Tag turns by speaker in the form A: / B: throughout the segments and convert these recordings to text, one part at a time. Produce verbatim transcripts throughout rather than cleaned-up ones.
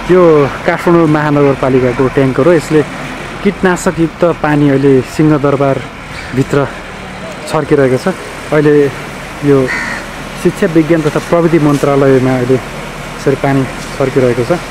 A: यो काठमाडौँ महानगरपालिकाको ट्याङ्कर हो। यसले कीटनाशकयुक्त पानी अहिले सिंहदरबारभित्र छर्किरहेको छ। अहिले यो शिक्षा विज्ञान तथा प्रविधि मन्त्रालयमा अहिले यसरी पानी छर्किरहेको छ।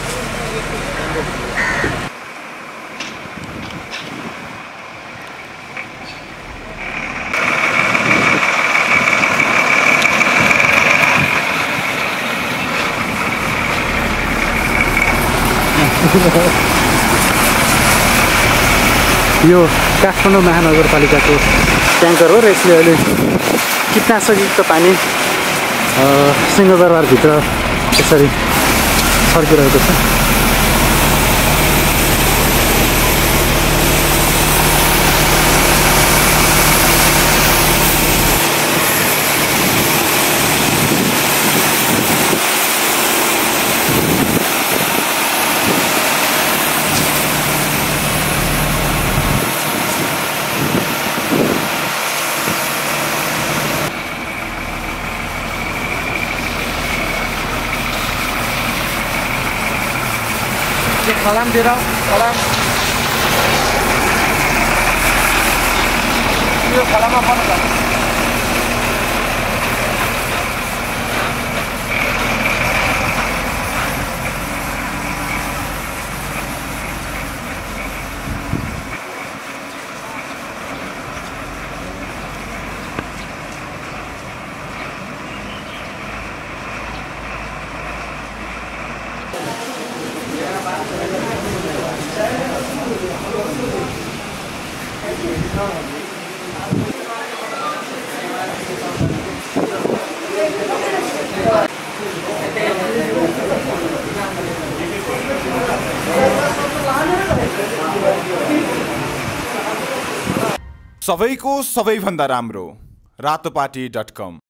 A: यो काठमाडौँ महानगरपालिकाको ट्याङ्कर हो र यसले अहिले कीटनाशकयुक्त पानी सिंहदरबारभित्र यसरी छर्किरहेको छ।
B: सलाम दिएर सलाम यो खलामा पर्छ।
C: सबैको सबैभन्दा राम्रो रातोपाटी डट कम।